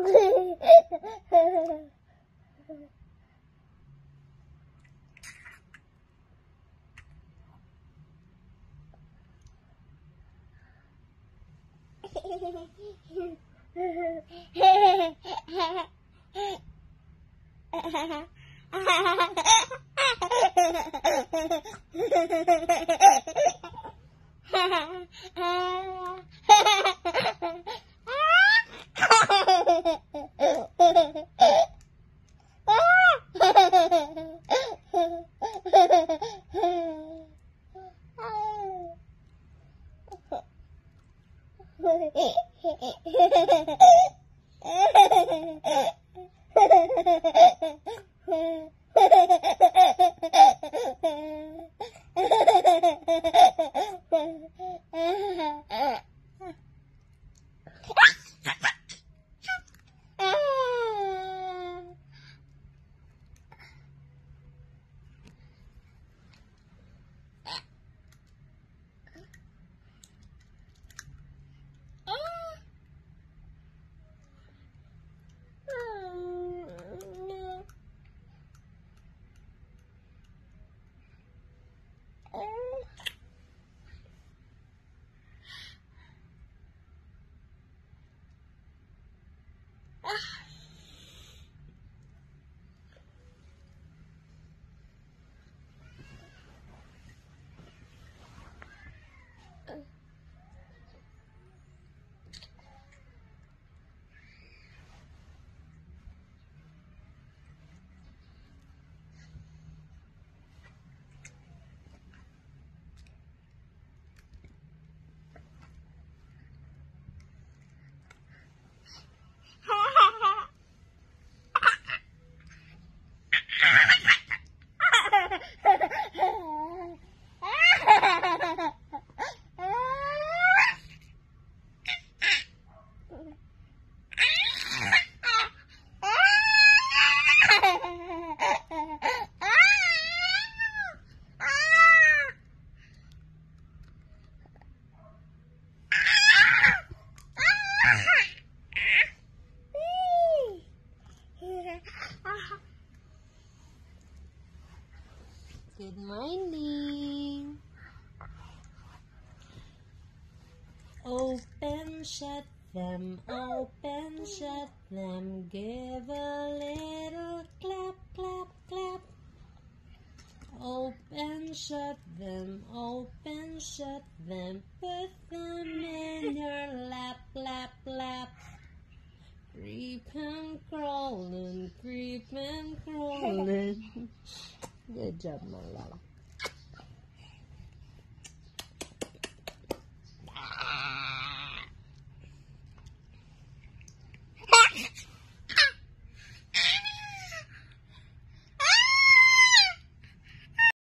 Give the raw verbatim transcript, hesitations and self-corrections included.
Good morning. Open, shut them, open, shut them. Give a little clap, clap, clap. Open, shut them, open, shut them. Put them in your lap, lap, lap. Creep and crawling, creep and crawling. Good job, my love.